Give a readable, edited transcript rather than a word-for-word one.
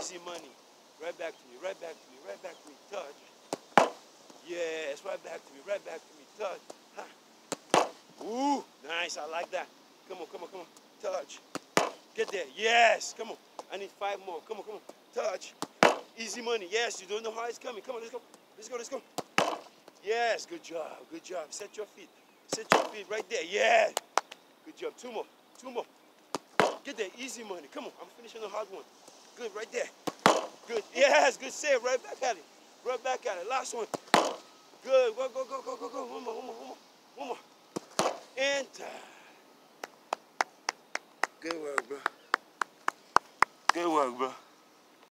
Easy money. Right back to me, right back to me, right back to me. Touch. Yes, right back to me, right back to me. Touch. Ha. Ooh, nice. I like that. Come on, come on, come on. Touch. Get there. Yes. Come on. I need 5 more. Come on, come on. Touch. Easy money. Yes, you don't know how it's coming. Come on, let's go. Let's go, let's go. Yes, good job, good job. Set your feet. Set your feet right there. Yeah. Good job. 2 more. 2 more. Get there. Easy money. Come on. I'm finishing the hard one. Good, right there. Good. Yes, good save. Right back at it. Right back at it. Last one. Good. Go, go, go, go, go, go. One more, one more, one more. One more. And good work, bro. Good work, bro.